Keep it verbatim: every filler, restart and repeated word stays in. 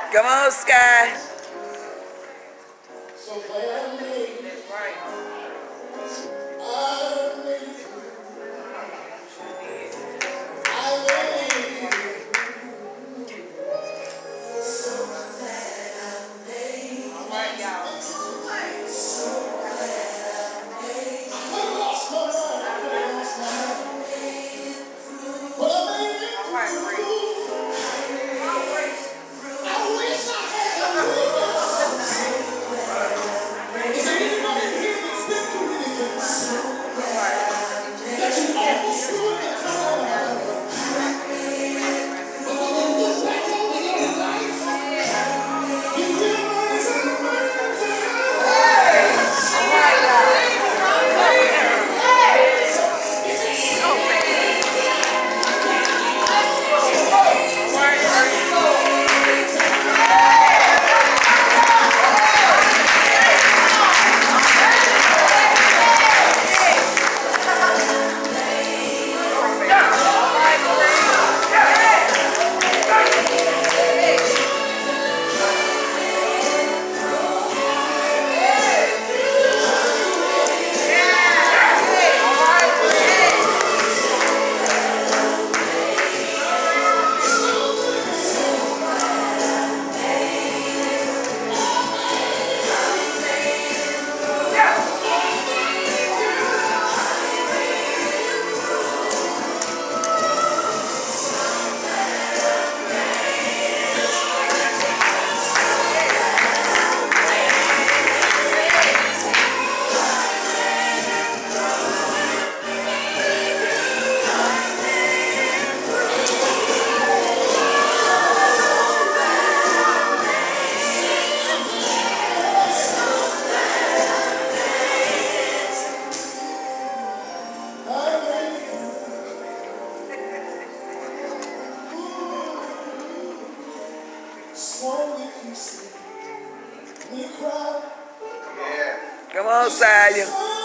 Come on, Sky. So glad I made it. That's right. I made it. I made it. So glad I made it. All right, y'all. So glad I made it. I could have lost my mind. I could have lost my mind. But I made it. All right, Bree. I wish I had a reason. Is there anybody in here that's been through anything? That you almost threw in the towel? But when you look back over your life, you realize how much you have. All right, y'all. Come on, Sally.